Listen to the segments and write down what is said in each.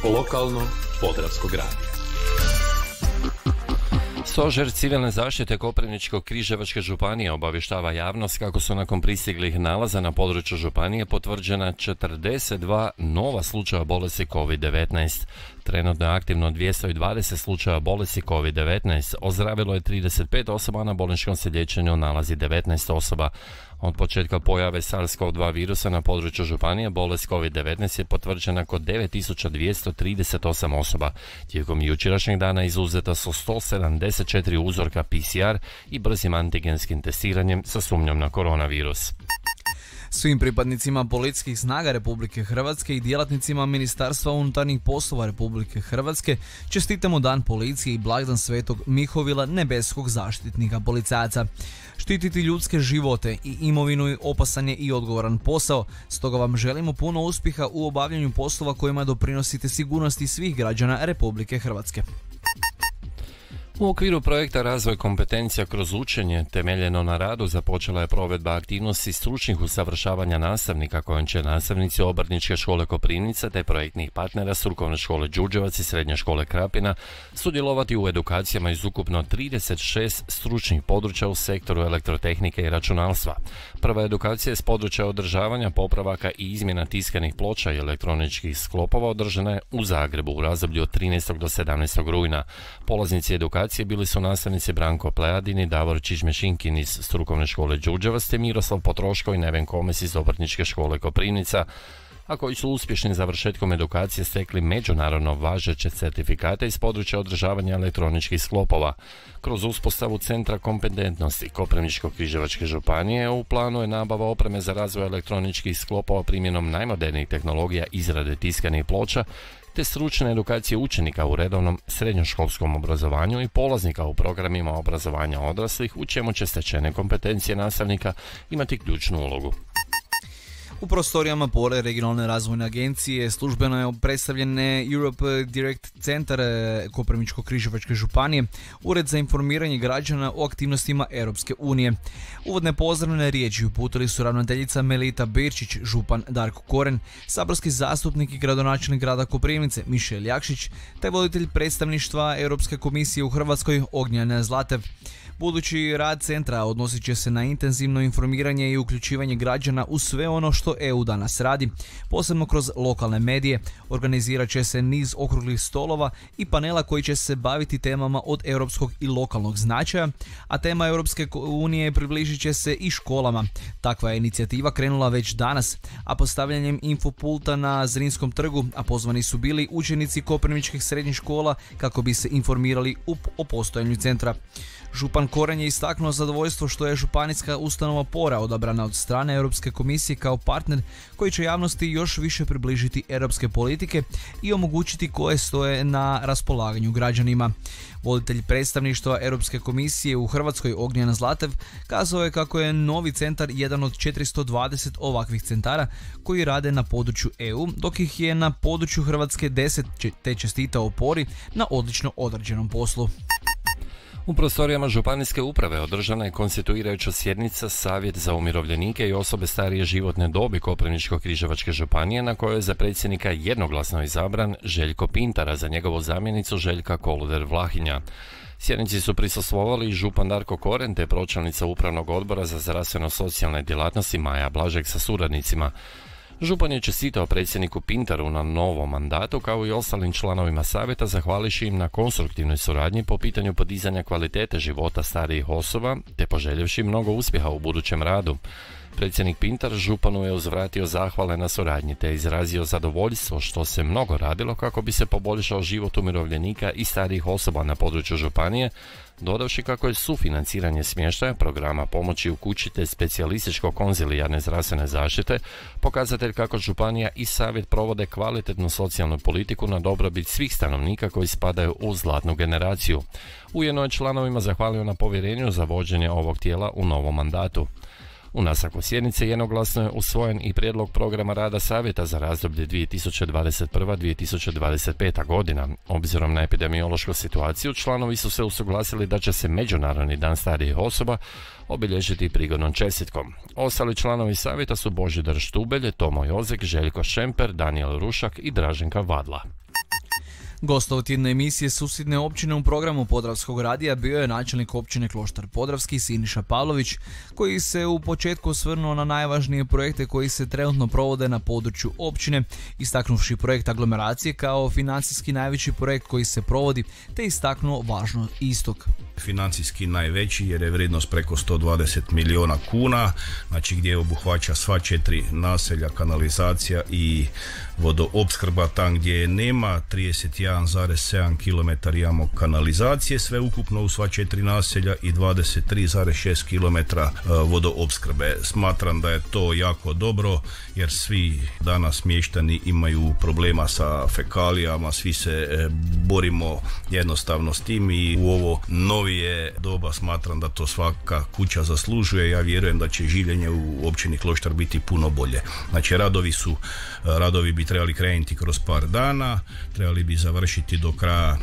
Lokalno Podravskog radija. Stožer civilne zaštite Koprivničko-križevačke županije obavještava javnost kako su nakon pristiglih nalaza na području županije potvrđena 42 nova slučaja bolesti COVID-19. Trenutno je aktivno 220 slučaja bolesti COVID-19. Ozdravilo je 35 osoba, na bolničkom se liječenju nalazi 19 osoba. Od početka pojave SARS-CoV-2 virusa na području županije bolest COVID-19 je potvrđena kod 9238 osoba. Tijekom jučerašnjeg dana izuzeta su 174 uzorka PCR i brzim antigenskim testiranjem sa sumnjom na koronavirus. Svim pripadnicima policijskih snaga Republike Hrvatske i djelatnicima Ministarstva unutarnjih poslova Republike Hrvatske čestitamo Dan policije i blagdan Svetog Mihovila, nebeskog zaštitnika policajaca. Štititi ljudske živote i imovinu opasan je i odgovoran posao, stoga vam želimo puno uspjeha u obavljanju poslova kojima doprinosite sigurnosti svih građana Republike Hrvatske. U okviru projekta Razvoj kompetencija kroz učenje temeljeno na radu započela je provedba aktivnosti stručnih usavršavanja nastavnika kojom će nastavnici Obrtničke škole Koprivnica te projektnih partnera Strukovne škole Đurđevac i Srednje škole Krapina sudjelovati u edukacijama iz ukupno 36 stručnih područja u sektoru elektrotehnike i računalstva. Prva edukacija je s područja održavanja, popravaka i izmjena tiskanih ploča i elektroničkih sklopova održana je u Zagrebu u razdoblju od 13. do 17. rujna. Polaznici edukacije bili su nastavnici Branko Plejadin i Davor Čižmešinkin iz Strukovne škole Đurđevac te Miroslav Potroško i Neven Komes iz Obrtničke škole Koprivnica, a koji su uspješnim završetkom edukacije stekli međunarodno važeće certifikate iz područja održavanja elektroničkih sklopova. Kroz uspostavu Centra kompetentnosti Koprivničko-križevačke županije u planu je nabava opreme za razvoj elektroničkih sklopova primjenom najmodernijih tehnologija izrade tiskanih ploča te stručne edukacije učenika u redovnom srednjoškolskom obrazovanju i polaznika u programima obrazovanja odraslih, u čemu će stečene kompetencije nastavnika imati ključnu ulogu. U prostorijama Pole regionalne razvojne agencije službeno je predstavljen Europe Direct Centar Koprivničko-križevačke županije, ured za informiranje građana o aktivnostima Europske unije. Uvodne pozdravne riječi uputili su ravnateljica Melita Birčić, župan Darko Koren, saborski zastupnik i gradonačelnik grada Koprivnice Mišel Jakšić, te voditelj predstavništva Europske komisije u Hrvatskoj Ognjen Zlatev. Budući rad centra odnosit će se na intenzivno informiranje i uključivanje građana u sve ono što EU danas radi, posebno kroz lokalne medije. Organizirat će se niz okruglih stolova i panela koji će se baviti temama od europskog i lokalnog značaja, a tema Europske unije približit će se i školama. Takva je inicijativa krenula već danas, a postavljanjem infopulta na Zrinskom trgu, a pozvani su bili učenici koprivničkih srednjih škola kako bi se informirali o postojanju centra. Župan Koren je istaknuo zadovoljstvo što je županijska ustanova Pora odabrana od strane Europske komisije kao partner koji će javnosti još više približiti europske politike i omogućiti koje stoje na raspolaganju građanima. Voditelj predstavništva Europske komisije u Hrvatskoj Ognjen Zlatev kazao je kako je novi centar jedan od 420 ovakvih centara koji rade na području EU, dok ih je na području Hrvatske 10, te čestitao Pori na odlično odrađenom poslu. U prostorijama županijske uprave održana je konstituirajuća sjednica Savjet za umirovljenike i osobe starije životne dobi Koprivničko-križevačke županije, na kojoj je za predsjednika jednoglasno izabran Željko Pintara, za njegovu zamjenicu Željka Koluder-Vlahinja. Sjednici su prisustvovali i župan Darko Koren te pročelnica Upravnog odbora za zdravstveno-socijalne djelatnosti Maja Blažek sa suradnicima. Župan je čestitao predsjedniku Pintaru na novom mandatu kao i ostalim članovima savjeta, zahvališi im na konstruktivnoj suradnji po pitanju podizanja kvalitete života starijih osoba te poželjevši mnogo uspjeha u budućem radu. Predsjednik Pintar županu je uzvratio zahvale na suradnji te izrazio zadovoljstvo što se mnogo radilo kako bi se poboljšao život umirovljenika i starijih osoba na području županije, dodavši kako je sufinanciranje smještaja, programa pomoći u kući te specijalističko-konzilijarne zdravstvene zaštite pokazatelj kako županija i savjet provode kvalitetnu socijalnu politiku na dobrobit svih stanovnika koji spadaju u zlatnu generaciju. Ujedno je članovima zahvalio na povjerenju za vođenje ovog tijela u novom mandatu. U nastavku sjednice jednoglasno je usvojen i prijedlog programa rada savjeta za razdoblje 2021-2025. godina. Obzirom na epidemiološku situaciju, članovi su se usuglasili da će se Međunarodni dan starijih osoba obilježiti prigodnom čestitkom. Ostali članovi savjeta su Božidar Štubelj, Tomo Jozek, Željko Šemper, Daniel Rušak i Draženka Vadla. Gost tjedne emisije Susjedne općine u programu Podravskog radija bio je načelnik općine Kloštar Podravski Siniša Pavlović, koji se u početku osvrnuo na najvažnije projekte koji se trenutno provode na području općine, istaknuvši projekt aglomeracije kao financijski najveći projekt koji se provodi, te istaknuo važno istog. Financijski najveći jer je vrijednost preko 120 milijuna kuna, znači gdje obuhvaća sva 4 naselja, kanalizacija i vodoopskrba. Tam gdje nema 31,7 km imamo kanalizacije sve ukupno u sva 4 naselja i 23,6 km vodoopskrbe. Smatram da je to jako dobro jer svi danas mještani imaju problema sa fekalijama, svi se borimo jednostavno s tim i u ovo novije doba smatram da to svaka kuća zaslužuje. Ja vjerujem da će življenje u općini Kloštar biti puno bolje. Znači radovi bi trebali krenuti kroz par dana, trebali bi završiti do kraja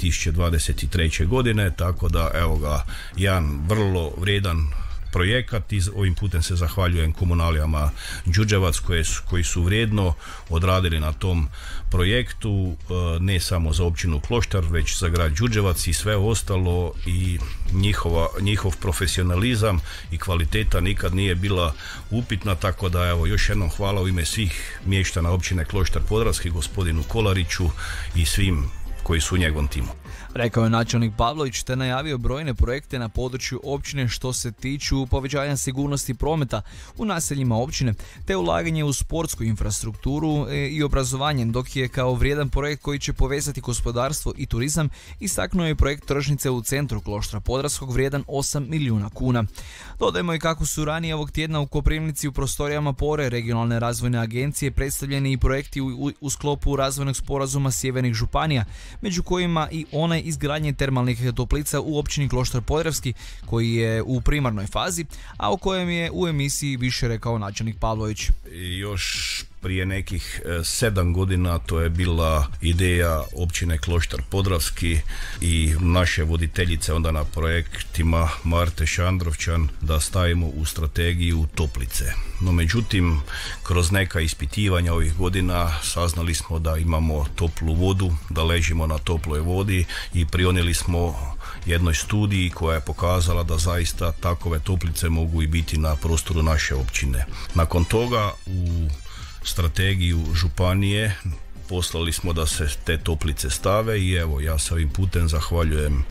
2023. godine, tako da evo ga jedan vrlo vrijedan projekat i ovim putem se zahvaljujem komunalijama Đurđevac koji su vrijedno odradili na tom projektu, ne samo za općinu Kloštar već za grad Đurđevac i sve ostalo i njihov profesionalizam i kvaliteta nikad nije bila upitna, tako da evo još jednom hvala u ime svih mještana općine Kloštar Podravski gospodinu Kolariću i svim koji su u njegovom timu. Rekao je načelnik Pavlović te najavio brojne projekte na području općine što se tiču povećanja sigurnosti prometa u naseljima općine te ulaganje u sportsku infrastrukturu i obrazovanje, dok je kao vrijedan projekt koji će povezati gospodarstvo i turizam istaknuo je projekt tržnice u centru Kloštra Podravskog vrijedan 8 milijuna kuna. Dodajmo i kako su ranije ovog tjedna u Koprivnici u prostorijama PORE regionalne razvojne agencije predstavljeni i projekti u sklopu razvojnog sporazuma sjevernih županija, među kojima i onaj izgradnje termalnih toplica u općini Kloštar Podravski koji je u primarnoj fazi, a o kojem je u emisiji više rekao načelnik Pavlović. Još prije nekih 7 godina to je bila ideja općine Kloštar Podravski i naše voditeljice onda na projektima Marte Šandrovčan da stavimo u strategiju toplice. No međutim, kroz neka ispitivanja ovih godina saznali smo da imamo toplu vodu, da ležimo na toploj vodi i prionili smo jednoj studiji koja je pokazala da zaista takove toplice mogu i biti na prostoru naše općine. Nakon toga u strategiju županije poslali smo da se te toplice stave i evo ja se ovim putem zahvaljujem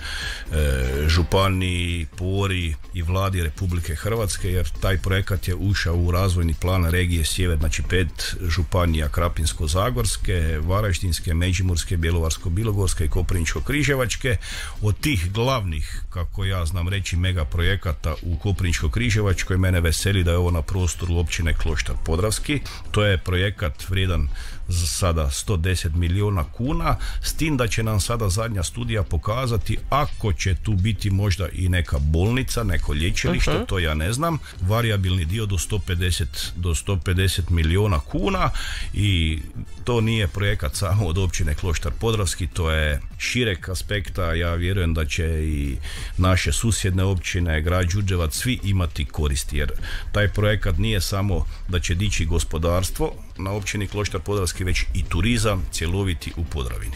županiji, PORI i vladi Republike Hrvatske jer taj projekat je ušao u razvojni plan regije Sjever, znači 5 županija Krapinsko-zagorske, Varaždinske, Međimurske, Bjelovarsko-bilogorske i Koprivničko-križevačke. Od tih glavnih, kako ja znam reći, mega projekata u Koprivničko-križevačkoj mene veseli da je ovo na prostoru općine Kloštar Podravski. To je projekat vrijedan za sada 110 milijuna kuna, s tim da će nam sada zadnja studija pokazati ako će tu biti možda i neka bolnica, neko lječilište, to ja ne znam, varijabilni dio do 150 milijuna kuna i to nije projekat samo od općine Kloštar Podravski, to je šireg aspekta. Ja vjerujem da će i naše susjedne općine, grad Đurđevac, svi imati koristi jer taj projekat nije samo da će dići gospodarstvo na općini Kloštar Podravski, već i turizam cjeloviti u Podravini.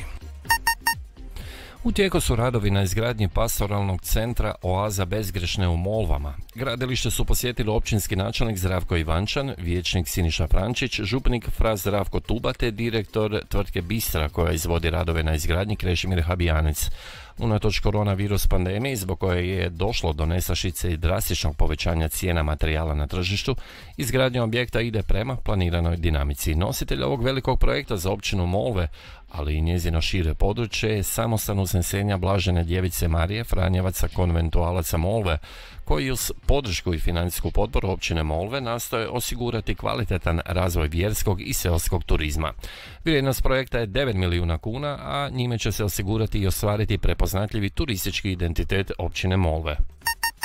U tijeku su radovi na izgradnji pastoralnog centra Oaza Bezgrešne u Molvama. Gradilište su posjetili općinski načelnik Zdravko Ivančan, vijećnik Siniša Frančić, župnik fra Zdravko Tuba te direktor tvrtke Bistra koja izvodi radove na izgradnji Krešimir Habijanec. Unatoč koronavirus pandemiji zbog koje je došlo do nestašice i drastičnog povećanja cijena materijala na tržištu, izgradnja objekta ide prema planiranoj dinamici. Nositelj ovog velikog projekta za općinu Molve, ali i njezino šire područje je samostan Uznesenja Blažene Djevice Marije Franjevaca konventualaca Molve, koji uz podršku i financijsku potporu općine Molve nastoje osigurati kvalitetan razvoj vjerskog i seoskog turizma. Vrijednost projekta je 9 milijuna kuna, a njime će se osigurati i ostvariti prepoznatljivi turistički identitet općine Molve.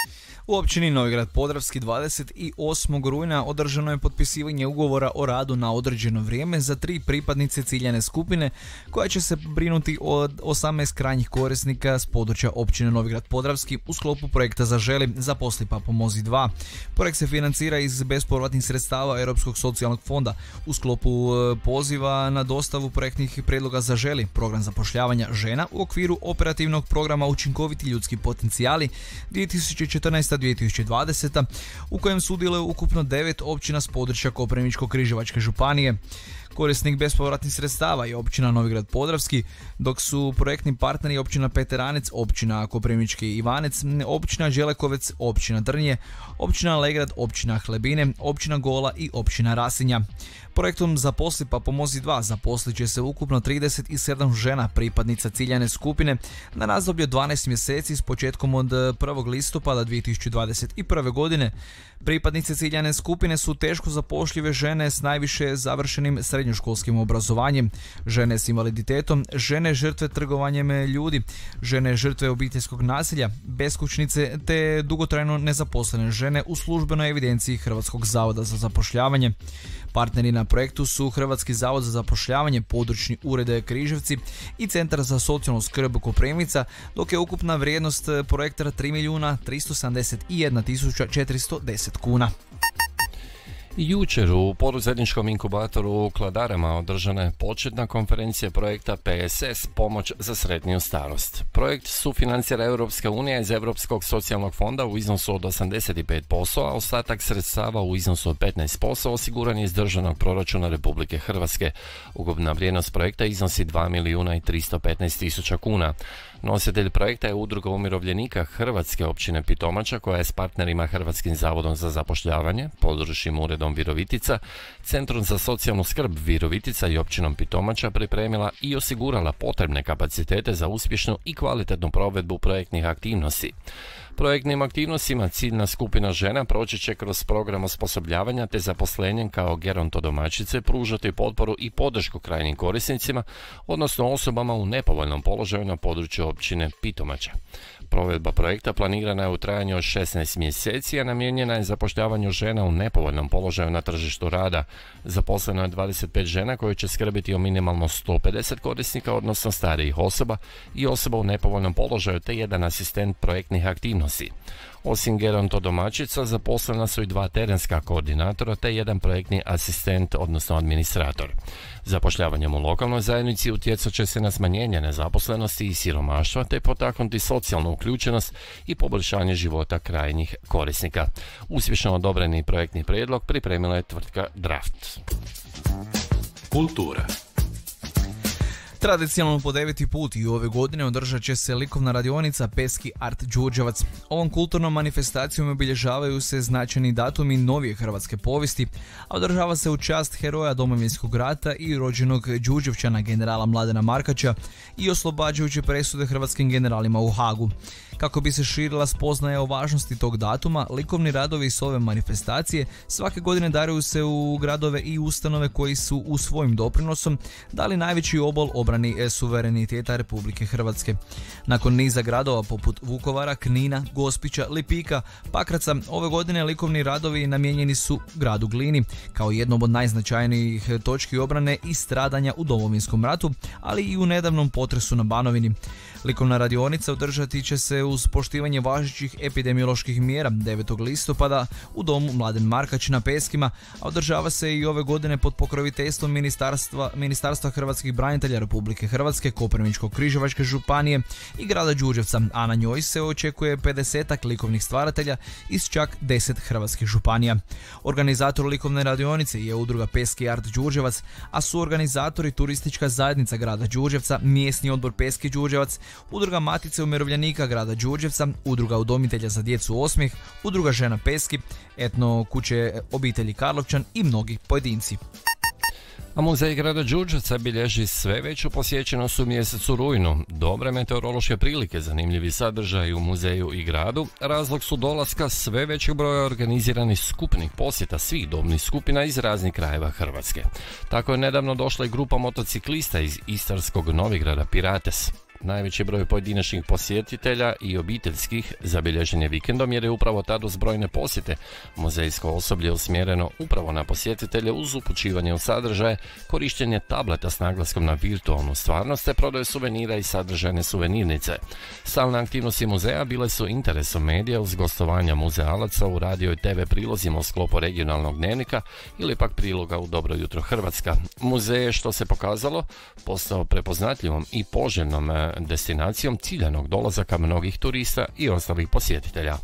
U općini Novigrad Podravski 28. rujna održano je potpisivanje ugovora o radu na određeno vrijeme za 3 pripadnice ciljane skupine koja će se brinuti od 18 krajnjih korisnika s područja općine Novigrad Podravski u sklopu projekta Zaželi, zaposli pa pomozi 2. Projekt se financira iz bespovratnih sredstava Europskog socijalnog fonda u sklopu poziva na dostavu projektnih prijedloga Zaželi, program zapošljavanja žena u okviru operativnog programa Učinkoviti ljudski potencijali 2014-2020 u kojem sudjeluje ukupno 9 općina s područja Koprivničko-križevačke županije. Korisnik bespovratnih sredstava je općina Novigrad Podravski, dok su projektni partneri općina Peteranec, općina Koprivnički Ivanec, općina Đelekovec, općina Drnje, općina Legrad, općina Hlebine, općina Gola i općina Rasinja. Projektom Zaposli pa pomozi 2 zaposlit će se ukupno 37 žena pripadnica ciljane skupine na razdoblje 12 mjeseci s početkom od 1. listopada 2021. godine. Pripadnice ciljane skupine su teško zapošljive žene s najviše završenim srednjoškolskim obrazovanjem, žene s invaliditetom, žene žrtve trgovanjem ljudi, žene žrtve obiteljskog nasilja, beskućnice te dugotrajno nezaposlene žene u službenoj evidenciji Hrvatskog zavoda za zapošljavanje. Partneri na projektu su Hrvatski zavod za zapošljavanje, područni ured Križevci i Centar za socijalnu skrb Koprivnica, dok je ukupna vrijednost projekta 3.371.410 kuna. Jučer u poduzetničkom inkubatoru u Kladarama održana je početna konferencija projekta PSS Pomoć za sretniju starost. Projekt sufinancira Europska unija iz Europskog socijalnog fonda u iznosu od 85%, a ostatak sredstava u iznosu od 15% osiguran je iz državnog proračuna Republike Hrvatske. Ukupna vrijednost projekta iznosi 2.315.000 kuna. Nositelj projekta je Udruga umirovljenika Hrvatske općine Pitomača koja je s partnerima Hrvatskim zavodom za zapošljavanje, područnim uredom Virovitica, Centrom za socijalnu skrb Virovitica i općinom Pitomača pripremila i osigurala potrebne kapacitete za uspješnu i kvalitetnu provedbu projektnih aktivnosti. Projektnim aktivnostima ciljna skupina žena proći će kroz program osposobljavanja te zaposlenjem kao gerontodomaćice pružati potporu i podršku krajnjim korisnicima, odnosno osobama u nepovoljnom položaju na području općine Pitomača. Provedba projekta planirana je u trajanju od 16 mjeseci, a namijenjena je zapošljavanju žena u nepovoljnom položaju na tržištu rada. Zaposleno je 25 žena koje će skrbiti o minimalno 150 korisnika, odnosno starijih osoba i osoba u nepovoljnom položaju te jedan asistent projektnih aktivnosti. Osim gerontodomaćica, zaposlena su i 2 terenska koordinatora te jedan projektni asistent, odnosno administrator. Zapošljavanjem u lokalnoj zajednici utjecat će se na smanjenje nezaposlenosti i siromaštva te potaknuti socijalnu uključenost i poboljšanje života krajnjih korisnika. Uspješno odobreni projektni prijedlog pripremila je tvrtka Draft. Kultura. Tradicionalno po 9. put i ove godine održat će se likovna radionica Peski art Đurđevac. Ovom kulturnom manifestacijom obilježavaju se značajni datumi novije hrvatske povijesti, a održava se u čast heroja Domovinskog rata i rođenog Đurđevčana generala Mladena Markača i oslobađajuće presude hrvatskim generalima u Hagu. Kako bi se širila spoznaja o važnosti tog datuma, likovni radovi s ove manifestacije svake godine daruju se u gradove i ustanove koji su u svojim doprinosom dali najveći obol obrani suvereniteta Republike Hrvatske. Nakon niza gradova poput Vukovara, Knina, Gospića, Lipika, Pakraca, ove godine likovni radovi namijenjeni su gradu Glini kao jednom od najznačajnijih točki obrane i stradanja u Domovinskom ratu, ali i u nedavnom potresu na Banovini. Likovna radionica održati će se uz poštivanje važećih epidemioloških mjera 9. listopada u domu Mladen Markač na Peskima, a održava se i ove godine pod pokroviteljstvom Ministarstva hrvatskih branitelja Republike Hrvatske, Koprivničko-križevačke županije i grada Đurđevca, a na njoj se očekuje 50-ak likovnih stvaratelja iz čak 10 hrvatskih županija. Organizator likovne radionice je udruga Peski art Đurđevac, a su organizatori turistička zajednica grada Đurđevca, mjesni odbor Peski Đurđevac, udruga Matice umirovljenika grada Đurđevca, udruga udomitelja za djecu Osmijeh, udruga žena Peski, etno kuće obitelji Karlovčan i mnogi pojedinci. A muzej grada Đurđevca bilježi sve veću posjećenost u mjesecu rujnu. Dobre meteorološke prilike, zanimljivi sadržaji u muzeju i gradu razlog su dolaska sve većeg broja organiziranih skupnih posjeta svih dobnih skupina iz raznih krajeva Hrvatske. Tako je nedavno došla i grupa motociklista iz istarskog Novigrada Pirates. Najveći broj pojedinačnih posjetitelja i obiteljskih zabilježen je vikendom jer je upravo tad uz brojne posjete muzejsko osoblje usmjereno upravo na posjetitelje uz upućivanje u sadržaje, korištenje tableta s naglaskom na virtualnu stvarnost te prodaju suvenira i sadržajne suvenirnice. Stalne aktivnosti muzeja bile su interesom medija uz gostovanja muzealaca u radio i TV prilozima u sklopu regionalnog dnevnika ili pak priloga u Dobro jutro Hrvatska. Muzej je, što se pokazalo, postao prepoznatljivom i poželjnom destinacijom ciljanog dolazaka mnogih turista i ostalih posjetitelja.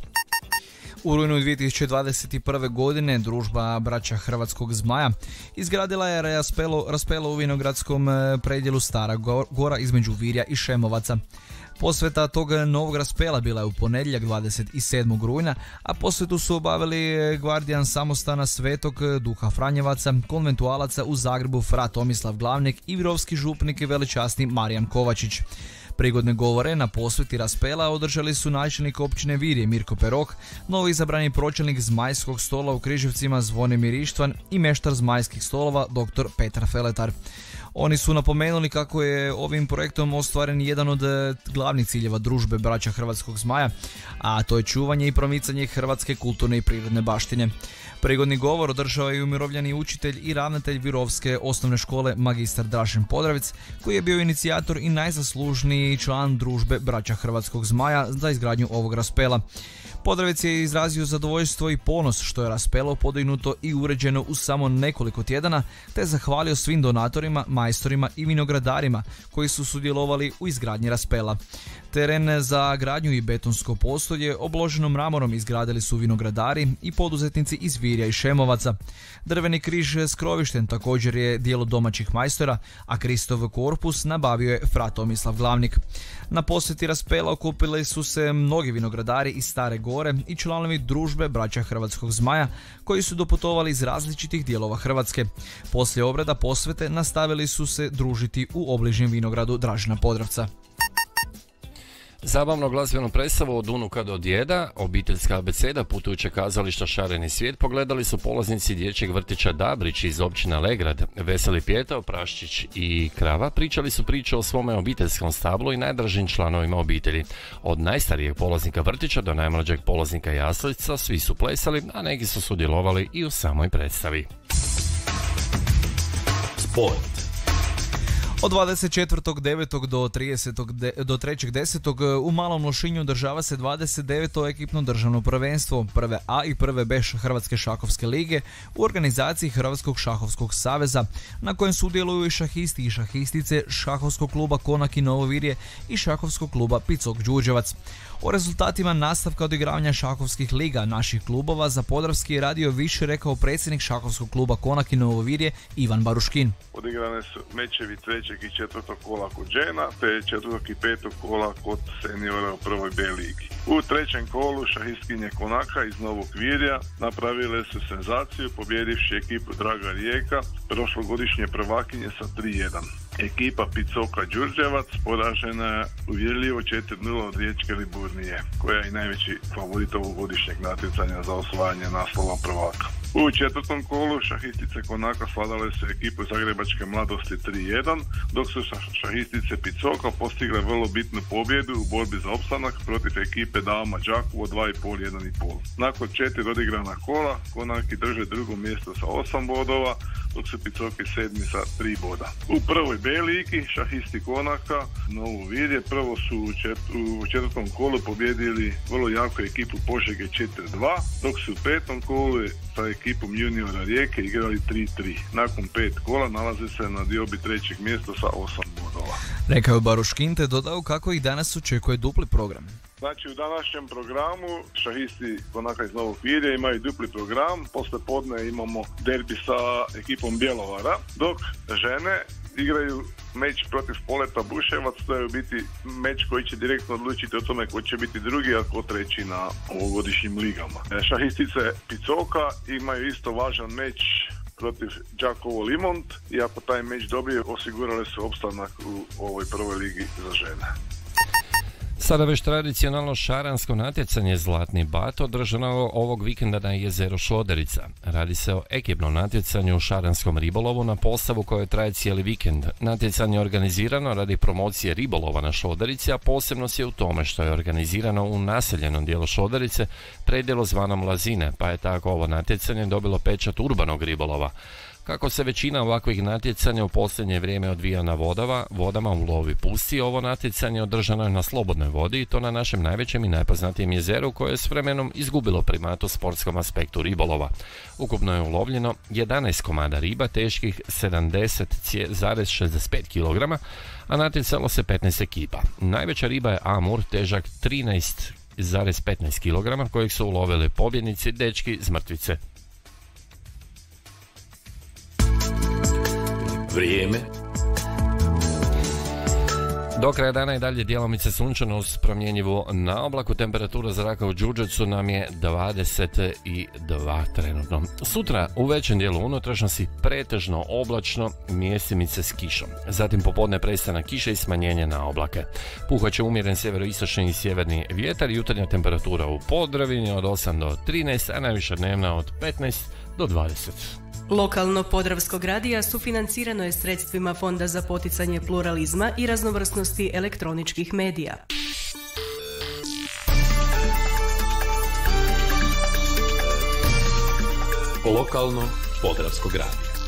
U rujnu 2021. godine družba Braća Hrvatskog Zmaja izgradila je raspelo u vinogradskom predjelu Stara Gora između Virja i Šemovaca. Posveta tog novog raspela bila je u ponedjeljak 27. rujna, a posvetu su obavili gvardijan samostana Svetog Duha Franjevaca, konventualaca u Zagrebu Fra Tomislav Glavnik i virovski župnik i veličasni Marijan Kovačić. Prigodne govore na posveti raspela održali su načelnik općine Virje Mirko Perok, novo izabrani pročelnik Zmajskog stola u Križevcima Zvonimir Ištvan i meštar Zmajskih stolova dr. Petar Feletar. Oni su napomenuli kako je ovim projektom ostvaren jedan od glavnih ciljeva družbe Braća Hrvatskog Zmaja, a to je čuvanje i promicanje hrvatske kulturne i prirodne baštine. Prigodni govor održao je umirovljeni učitelj i ravnatelj Virovske osnovne škole magistar Drašen Podravec, koji je bio inicijator i najzaslužniji član družbe Braća Hrvatskog Zmaja za izgradnju ovog raspela. Podravec je izrazio zadovoljstvo i ponos što je raspelo podignuto i uređeno u samo nekoliko tjedana, te zahvalio svim donatorima, majstorima i vinogradarima koji su sudjelovali u izgradnji raspela. Teren za gradnju i betonsko postolje obloženo mramorom izgradili su vinogradari i poduzetnici iz Virja i Šemovaca. Drveni križ s krovištem također je dijelo domaćih majstora, a Kristov korpus nabavio je Fra Tomislav Glavnik. Na posjeti raspela okupili su se mnogi vinogradari iz Stare Gore i članovi družbe Braća Hrvatskog Zmaja koji su doputovali iz različitih dijelova Hrvatske. Poslije obreda posvete nastavili su se družiti u obližnjem vinogradu Dražena Podravca. Zabavno glazbenu predstavu od unuka do djeda, obiteljska abeceda putujuće kazališta Šareni svijet pogledali su polaznici dječjeg vrtića Dabrić iz općine Legrad. Veseli Pjetao, Praščić i Krava pričali su priče o svome obiteljskom stablu i najdražim članovima obitelji. Od najstarijeg polaznika vrtića do najmlađeg polaznika jaslica svi su plesali, a neki su sudjelovali i u samoj predstavi. Sport. Od 24.9. do 3.10. u Malom Lošinju održava se 29. ekipno državno prvenstvo prve A i prve B Hrvatske šahovske lige u organizaciji Hrvatskog šahovskog saveza, na kojem sudjeluju i šahisti i šahistice šahovskog kluba Konak i Novo Virje i šahovskog kluba Picok Đurđevac. O rezultatima nastavka odigravanja šahovskih liga naših klubova za Podravski je radio više rekao predsjednik šahovskog kluba Konak i Novo Virje Ivan Baruškin. Odigrane su mečevi 3. i 4. kola kod žena, te 4. i 5. kola kod seniora u prvoj B ligi. U 3. kolu šahistkinje Konaka iz Novog Virja napravile su senzaciju pobjedivši ekipu Draga Rijeka, prošlogodišnje prvakinje sa 3-1. Ekipa Picoka Đurđevac poražena je uvjerljivo 4-0 od Riječke Liburnije, koja je i najveći favorit ovogodišnjeg natjecanja za osvajanje naslova prvaka. U 4. kolu šahistice Konaka svladale su ekipu Zagrebačke mladosti 3-1, dok su šahistice Picoka postigle vrlo bitnu pobjedu u borbi za opstanak protiv ekipe Dama Đakovo 2,5-1,5. Nakon 4 odigrana kola, Konaki drže drugo mjesto sa 8 bodova, dok su Picoki 7. sa 3 boda. U prvoj B ligi šahisti Konaka Novo Virje prvo su u 4. kolu pobjedili vrlo jaku ekipu Požege 4-2, dok su u 5. kolu sa ekipom juniora Rijeke igrali 3-3. Nakon 5 kola nalaze se na diobi 3. mjesta sa 8 bodova. Rekao je Baruškin te dodao kako ih danas očekuje dupli program. Znači u današnjem programu šahisti Konaka iz Novog Virja imaju dupli program, posle podne imamo derbi sa ekipom Bjelovara, dok žene igraju meč protiv Poleta Buševac, to je u biti meč koji će direktno odlučiti o tome ko će biti drugi, a ko treći na ovogodišnjim ligama. Šahistice Picoka imaju isto važan meč protiv Đakovo Limont i ako taj meč dobije, osigurale su opstanak u ovoj prvoj ligi za žene. Sada već tradicionalno šaransko natjecanje Zlatni bat održano ovog vikenda na jezeru Šoderica. Radi se o ekipnom natjecanju u šaranskom ribolovu na postavu koje traje cijeli vikend. Natjecanje je organizirano radi promocije ribolova na Šoderici, a posebnost je u tome što je organizirano u naseljenom dijelu Šoderice, predjelu zvanom Lazine, pa je tako ovo natjecanje dobilo pečat urbanog ribolova. Kako se većina ovakvih natjecanja u posljednje vrijeme odvija na vodama u lovi pusti, ovo natjecanje održano je na slobodnoj vodi i to na našem najvećem i najpoznatijem jezeru koje je s vremenom izgubilo primat u sportskom aspektu ribolova. Ukupno je ulovljeno 11 komada riba teških 70,65 kg, a natjecalo se 15 ekipa. Najveća riba je amur težak 13,15 kg kojeg su ulovili pobjednici dečki z Mrtvice. Vrijeme. Do kraja dana i dalje djelomice sunčano uz promjenjivu na oblaku. Temperatura zraka u Đurđevcu nam je 22 trenutno. Sutra u većem dijelu unutrašnjosti pretežno oblačno, mjestimice s kišom. Zatim popodne prestanak kiše i smanjenje na oblake. Puhat će umjeren sjeveroistočni i sjeverni vjetar. Jutarnja temperatura u Podravini od 8 do 13, a najviša dnevna od 15 do 20. Lokalno Podravskog radija sufinancirano je sredstvima Fonda za poticanje pluralizma i raznovrsnosti elektroničkih medija. Lokalno Podravskog radija.